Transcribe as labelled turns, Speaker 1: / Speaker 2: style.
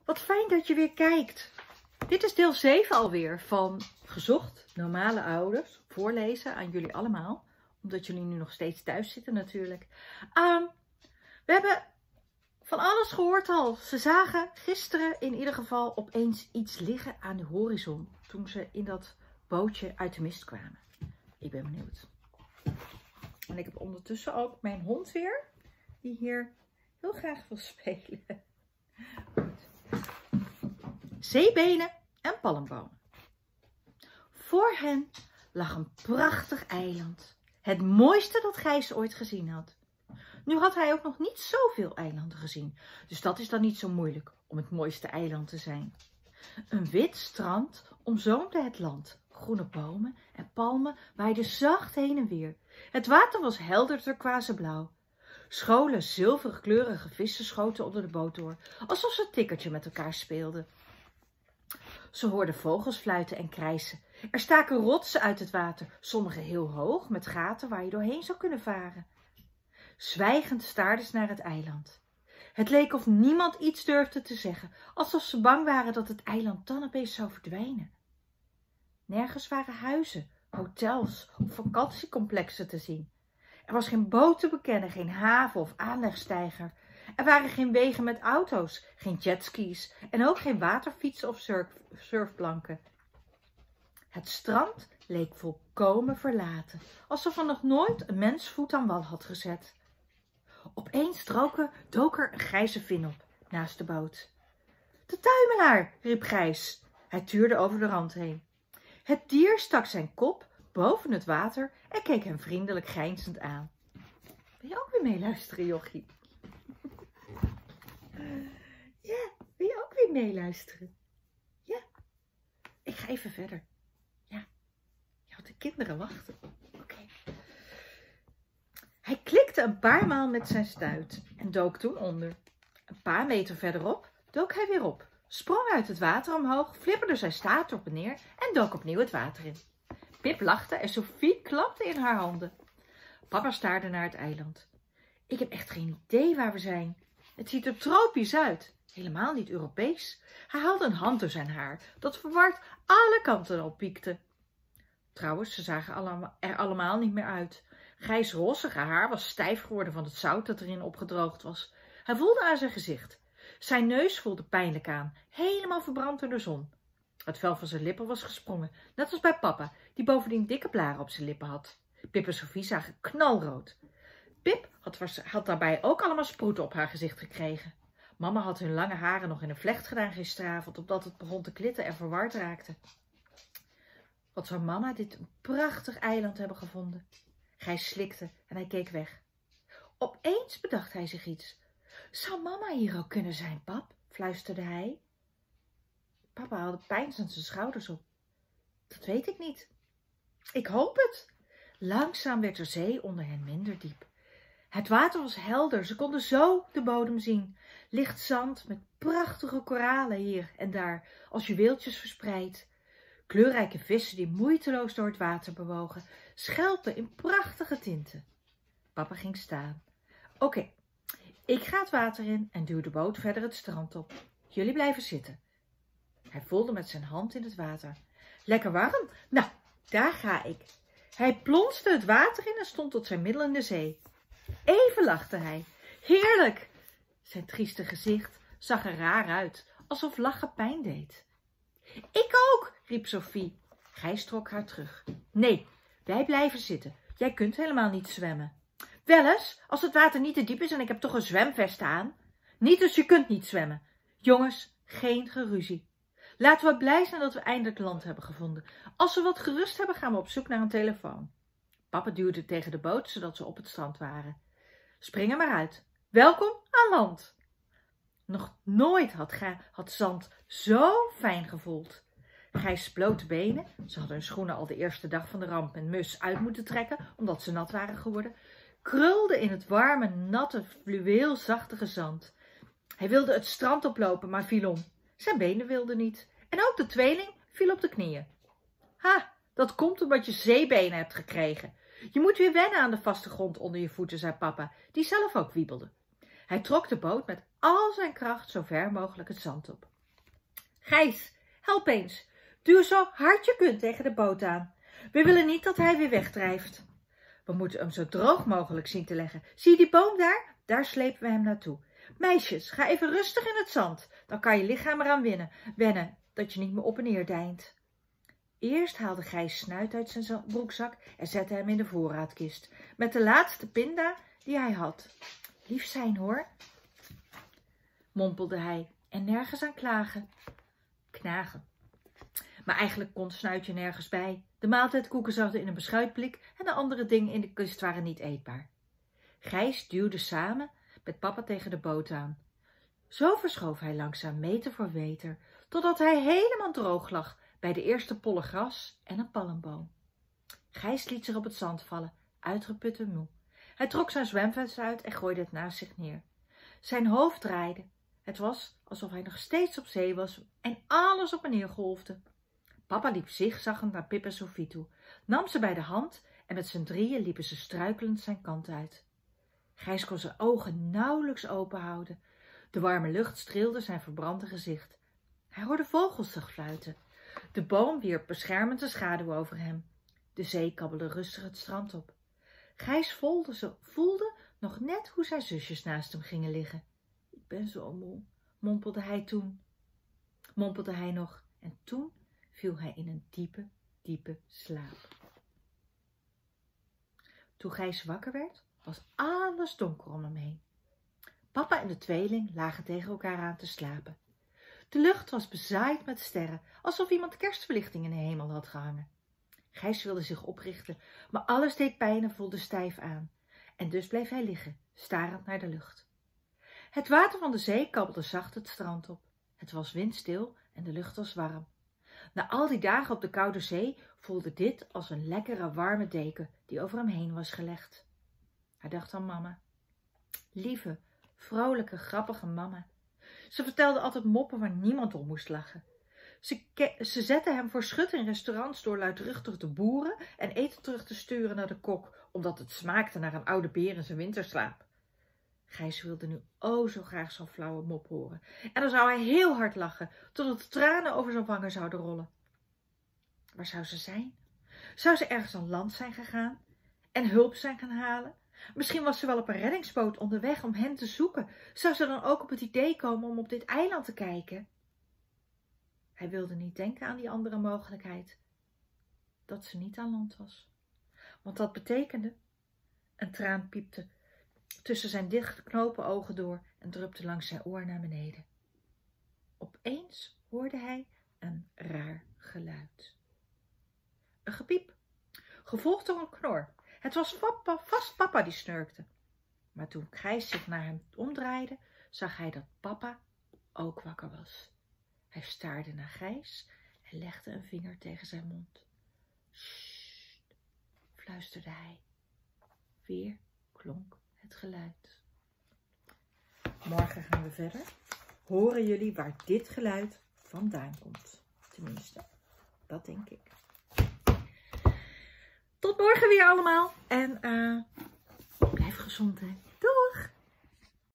Speaker 1: Wat fijn dat je weer kijkt. Dit is deel 7 alweer van Gezocht Normale Ouders. Voorlezen aan jullie allemaal. Omdat jullie nu nog steeds thuis zitten natuurlijk. We hebben van alles gehoord al. Ze zagen gisteren in ieder geval opeens iets liggen aan de horizon. Toen ze in dat bootje uit de mist kwamen. Ik ben benieuwd. En ik heb ondertussen ook mijn hond weer. Die hier heel graag wil spelen. Goed. Zeebenen en palmbomen. Voor hen lag een prachtig eiland. Het mooiste dat Gijs ooit gezien had. Nu had hij ook nog niet zoveel eilanden gezien. Dus dat is dan niet zo moeilijk om het mooiste eiland te zijn. Een wit strand omzoomde het land. Groene bomen en palmen waaiden zacht heen en weer. Het water was helder turkooiseblauw. Scholen zilverkleurige vissen schoten onder de boot door, alsof ze tikkertje met elkaar speelden. Ze hoorden vogels fluiten en krijsen. Er staken rotsen uit het water, sommige heel hoog, met gaten waar je doorheen zou kunnen varen. Zwijgend staarden ze naar het eiland. Het leek of niemand iets durfde te zeggen, alsof ze bang waren dat het eiland dan opeens zou verdwijnen. Nergens waren huizen, hotels of vakantiecomplexen te zien. Er was geen boot te bekennen, geen haven of aanlegsteiger. Er waren geen wegen met auto's, geen jetskis en ook geen waterfietsen of surfplanken. Het strand leek volkomen verlaten, alsof er nog nooit een mens voet aan wal had gezet. Opeens dook er een grijze vin op, naast de boot. De tuimelaar, riep Gijs. Hij tuurde over de rand heen. Het dier stak zijn kop boven het water en keek hem vriendelijk grijnzend aan. Wil je ook weer meeluisteren, jochie? Ja, wil je ook weer meeluisteren? Ja. Ik ga even verder. Ja. Ja, want de kinderen wachten. Oké. Hij klikte een paar maal met zijn stuit en dook toen onder. Een paar meter verderop dook hij weer op, sprong uit het water omhoog, flipperde zijn staart op en neer en dook opnieuw het water in. Pip lachte en Sophie klapte in haar handen. Papa staarde naar het eiland. Ik heb echt geen idee waar we zijn. Het ziet er tropisch uit. Helemaal niet Europees. Hij haalde een hand door zijn haar, dat verward alle kanten op piekte. Trouwens, ze zagen er allemaal niet meer uit. Gijs' rossige haar was stijf geworden van het zout dat erin opgedroogd was. Hij voelde aan zijn gezicht. Zijn neus voelde pijnlijk aan, helemaal verbrand door de zon. Het vel van zijn lippen was gesprongen, net als bij papa, die bovendien dikke blaren op zijn lippen had. Pip en Sophie zagen knalrood. Pip had daarbij ook allemaal sproeten op haar gezicht gekregen. Mama had hun lange haren nog in een vlecht gedaan gisteravond, omdat het begon te klitten en verward raakte. Wat zou mama dit een prachtig eiland hebben gevonden? Gijs slikte en hij keek weg. Opeens bedacht hij zich iets. Zou mama hier ook kunnen zijn, pap? Fluisterde hij. Papa haalde peinzend zijn schouders op. Dat weet ik niet. Ik hoop het. Langzaam werd de zee onder hen minder diep. Het water was helder, ze konden zo de bodem zien. Licht zand met prachtige koralen hier en daar, als juweeltjes verspreid. Kleurrijke vissen die moeiteloos door het water bewogen, schelpen in prachtige tinten. Papa ging staan. Oké, ik ga het water in en duw de boot verder het strand op. Jullie blijven zitten. Hij voelde met zijn hand in het water. Lekker warm? Nou, daar ga ik. Hij plonste het water in en stond tot zijn middel in de zee. Even lachte hij. Heerlijk! Zijn trieste gezicht zag er raar uit, alsof lachen pijn deed. Ik ook, riep Sophie. Gijs trok haar terug. Nee, wij blijven zitten. Jij kunt helemaal niet zwemmen. Wel eens, als het water niet te diep is en ik heb toch een zwemvest aan. Niet dus je kunt niet zwemmen. Jongens, geen geruzie. Laten we blij zijn dat we eindelijk land hebben gevonden. Als we wat gerust hebben, gaan we op zoek naar een telefoon. Papa duwde tegen de boot, zodat ze op het strand waren. Spring er maar uit. Welkom aan land. Nog nooit had zand zo fijn gevoeld. Gijs' blote benen, ze hadden hun schoenen al de eerste dag van de ramp en mus uit moeten trekken, omdat ze nat waren geworden, krulden in het warme, natte, fluweelzachtige zand. Hij wilde het strand oplopen, maar viel om. Zijn benen wilden niet. En ook de tweeling viel op de knieën. Ha, dat komt omdat je zeebenen hebt gekregen. Je moet weer wennen aan de vaste grond onder je voeten, zei papa, die zelf ook wiebelde. Hij trok de boot met al zijn kracht zo ver mogelijk het zand op. Gijs, help eens. Duw zo hard je kunt tegen de boot aan. We willen niet dat hij weer wegdrijft. We moeten hem zo droog mogelijk zien te leggen. Zie je die boom daar? Daar slepen we hem naartoe. Meisjes, ga even rustig in het zand. Dan kan je lichaam eraan wennen dat je niet meer op en neer deint. Eerst haalde Gijs snuit uit zijn broekzak en zette hem in de voorraadkist. Met de laatste pinda die hij had. Lief zijn hoor, mompelde hij en nergens aan knagen. Maar eigenlijk kon Snuitje nergens bij. De maaltijdkoeken zaten in een beschuitblik en de andere dingen in de kist waren niet eetbaar. Gijs duwde samen met papa tegen de boot aan. Zo verschoof hij langzaam meter voor meter, totdat hij helemaal droog lag bij de eerste polle gras en een palmboom. Gijs liet zich op het zand vallen, uitgeput en moe. Hij trok zijn zwemvest uit en gooide het naast zich neer. Zijn hoofd draaide. Het was alsof hij nog steeds op zee was en alles op en neer golfde. Papa liep zigzaggend naar Pip en Sophie toe, nam ze bij de hand en met z'n drieën liepen ze struikelend zijn kant uit. Gijs kon zijn ogen nauwelijks open houden. De warme lucht streelde zijn verbrande gezicht. Hij hoorde vogels fluiten. De boom wierp beschermend een schaduw over hem. De zee kabbelde rustig het strand op. Gijs voelde nog net hoe zijn zusjes naast hem gingen liggen. Ik ben zo moe, mompelde hij nog en toen viel hij in een diepe, diepe slaap. Toen Gijs wakker werd, was alles donker om hem heen. Papa en de tweeling lagen tegen elkaar aan te slapen. De lucht was bezaaid met sterren, alsof iemand kerstverlichting in de hemel had gehangen. Gijs wilde zich oprichten, maar alles deed pijn en voelde stijf aan. En dus bleef hij liggen, starend naar de lucht. Het water van de zee kabbelde zacht het strand op. Het was windstil en de lucht was warm. Na al die dagen op de koude zee voelde dit als een lekkere warme deken die over hem heen was gelegd. Hij dacht aan mama. Lieve, vrolijke, grappige mama. Ze vertelde altijd moppen waar niemand om moest lachen. Ze zette hem voor schut in restaurants door luidruchtig te boeren en eten terug te sturen naar de kok, omdat het smaakte naar een oude beer in zijn winterslaap. Gijs wilde nu zo graag zo'n flauwe mop horen. En dan zou hij heel hard lachen, totdat de tranen over zijn wangen zouden rollen. Waar zou ze zijn? Zou ze ergens aan land zijn gegaan en hulp zijn gaan halen? Misschien was ze wel op een reddingsboot onderweg om hen te zoeken. Zou ze dan ook op het idee komen om op dit eiland te kijken? Hij wilde niet denken aan die andere mogelijkheid. Dat ze niet aan land was. Want dat betekende... Een traan piepte tussen zijn dichtgeknopen ogen door en drupte langs zijn oor naar beneden. Opeens hoorde hij een raar geluid. Een gepiep, gevolgd door een knor. Het was vast papa die snurkte. Maar toen Gijs zich naar hem omdraaide, zag hij dat papa ook wakker was. Hij staarde naar Gijs en legde een vinger tegen zijn mond. Sst, fluisterde hij. Weer klonk het geluid. Morgen gaan we verder. Horen jullie waar dit geluid vandaan komt? Tenminste, dat denk ik. Tot morgen weer allemaal. En blijf gezond, hè. Doeg!